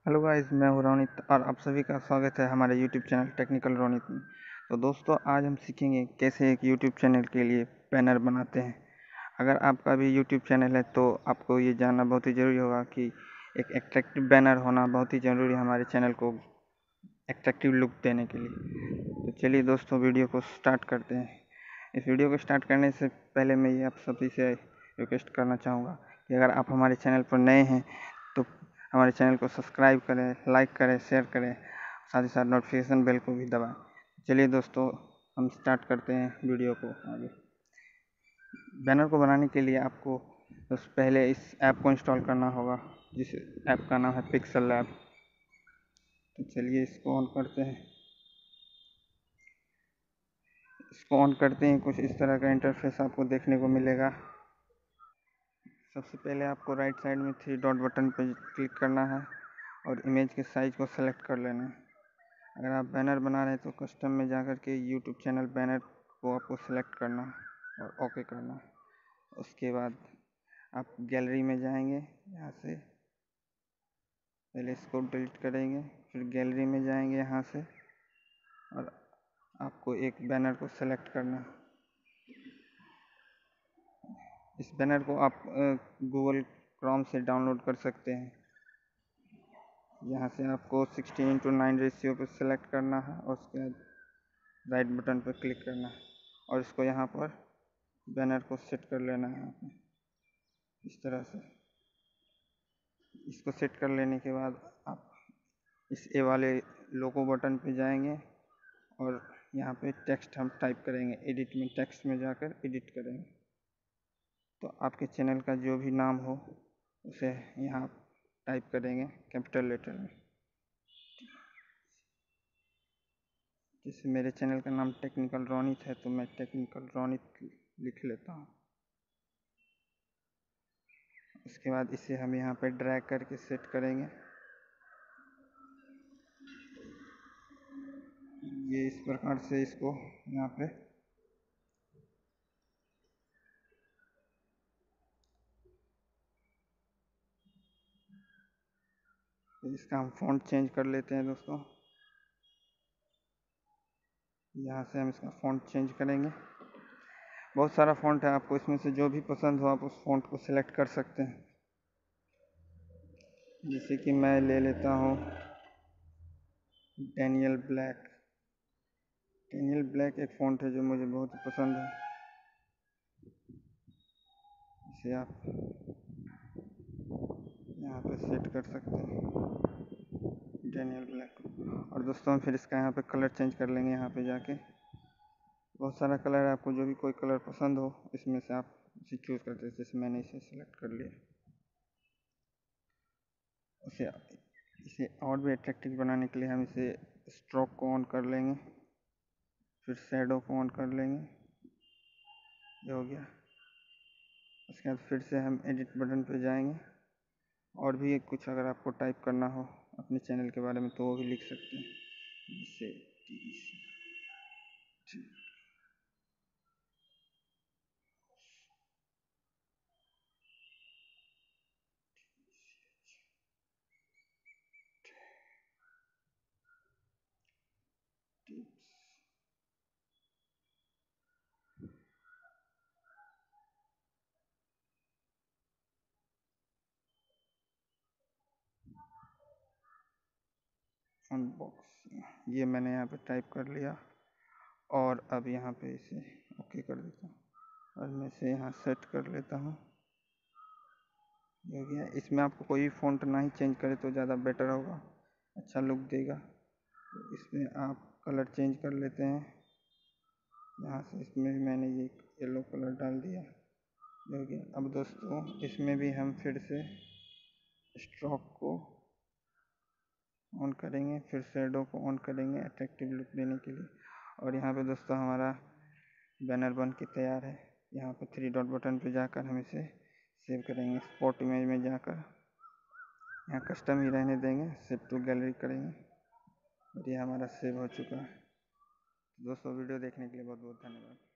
Hello guys, मैं हूँ रोनित और आप सभी का स्वागत है हमारे यूट्यूब चैनल टेक्निकल रोनित में। तो दोस्तों, आज हम सीखेंगे कैसे एक यूट्यूब चैनल के लिए बैनर बनाते हैं। अगर आपका भी यूट्यूब चैनल है तो आपको ये जानना बहुत ही ज़रूरी होगा कि एक एट्रैक्टिव बैनर होना बहुत ही ज़रूरी है हमारे चैनल को एट्रैक्टिव लुक देने के लिए। तो चलिए दोस्तों, वीडियो को स्टार्ट करते हैं। इस वीडियो को स्टार्ट करने से पहले मैं ये आप सभी से रिक्वेस्ट करना चाहूँगा कि अगर आप हमारे चैनल पर नए हैं तो हमारे चैनल को सब्सक्राइब करें, लाइक करें, शेयर करें, साथ ही साथ नोटिफिकेशन बेल को भी दबाएं। चलिए दोस्तों, हम स्टार्ट करते हैं वीडियो को आगे। बैनर को बनाने के लिए आपको बस पहले इस ऐप को इंस्टॉल करना होगा, जिस ऐप का नाम है पिक्सल लैब। तो चलिए इसको ऑन करते हैं। इसको ऑन करते हैं कुछ इस तरह का इंटरफेस आपको देखने को मिलेगा। सबसे पहले आपको राइट साइड में 3 डॉट बटन पर क्लिक करना है और इमेज के साइज़ को सेलेक्ट कर लेना है। अगर आप बैनर बना रहे हैं तो कस्टम में जाकर के यूट्यूब चैनल बैनर को आपको सेलेक्ट करना है और ओके करना है। उसके बाद आप गैलरी में जाएंगे, यहाँ से पहले इसको डिलीट करेंगे, फिर गैलरी में जाएंगे यहाँ से और आपको एक बैनर को सेलेक्ट करना है। इस बैनर को आप गूगल क्रोम से डाउनलोड कर सकते हैं। यहाँ से आपको 16:9 रेशियो पर सेलेक्ट करना है और उसके बाद राइट बटन पर क्लिक करना है और इसको यहाँ पर बैनर को सेट कर लेना है आपने इस तरह से। इसको सेट कर लेने के बाद आप इस ए वाले लोगो बटन पे जाएंगे और यहाँ पे टेक्स्ट हम टाइप करेंगे। एडिट में टेक्स्ट में जाकर एडिट करेंगे। तो आपके चैनल का जो भी नाम हो उसे यहाँ टाइप करेंगे कैपिटल लेटर में। जैसे मेरे चैनल का नाम टेक्निकल रोनित है तो मैं टेक्निकल रोनित लिख लेता हूँ। उसके बाद इसे हम यहाँ पे ड्रैग करके सेट करेंगे। ये इस प्रकार से इसको यहाँ पे इसका हम फ़ॉन्ट चेंज कर लेते हैं दोस्तों। यहाँ से हम इसका फ़ॉन्ट चेंज करेंगे। बहुत सारा फ़ॉन्ट है, आपको इसमें से जो भी पसंद हो आप उस फ़ॉन्ट को सिलेक्ट कर सकते हैं। जैसे कि मैं ले लेता हूँ डैनियल ब्लैक। डैनियल ब्लैक एक फ़ॉन्ट है जो मुझे बहुत ही पसंद है। इसे आप यहाँ पे सेट कर सकते हैं डैनियल ब्लैक। और दोस्तों, फिर इसका यहाँ पे कलर चेंज कर लेंगे। यहाँ पे जाके बहुत सारा कलर है, आपको जो भी कोई कलर पसंद हो इसमें से आप इसे चूज़ करते हैं। जैसे मैंने इसे सेलेक्ट कर लिया। इसे और भी अट्रैक्टिव बनाने के लिए हम इसे स्ट्रोक को ऑन कर लेंगे, फिर शैडो को ऑन कर लेंगे। ये हो गया। उसके बाद फिर से हम एडिट बटन पे जाएंगे और भी कुछ अगर आपको टाइप करना हो अपने चैनल के बारे में तो वो भी लिख सकते हैं। जैसे अनबॉक्सिंग, ये मैंने यहाँ पे टाइप कर लिया और अब यहाँ पे इसे ओके कर देता हूँ और मैं इसे यहाँ सेट कर लेता हूँ। हो गया। इसमें आपको कोई फ़ॉन्ट ना ही चेंज करे तो ज़्यादा बेटर होगा, अच्छा लुक देगा। तो इसमें आप कलर चेंज कर लेते हैं। यहाँ से इसमें भी मैंने ये येलो कलर डाल दिया। हो गया। अब दोस्तों, इसमें भी हम फिर से स्ट्रोक को ऑन करेंगे, फिर शैडो को ऑन करेंगे अट्रैक्टिव लुक देने के लिए। और यहाँ पे दोस्तों हमारा बैनर बन के तैयार है। यहाँ पे 3 डॉट बटन पे जाकर हम इसे सेव करेंगे। स्पॉट इमेज में जाकर यहाँ कस्टम ही रहने देंगे, सेव टू गैलरी करेंगे और ये हमारा सेव हो चुका है। दोस्तों, वीडियो देखने के लिए बहुत बहुत धन्यवाद।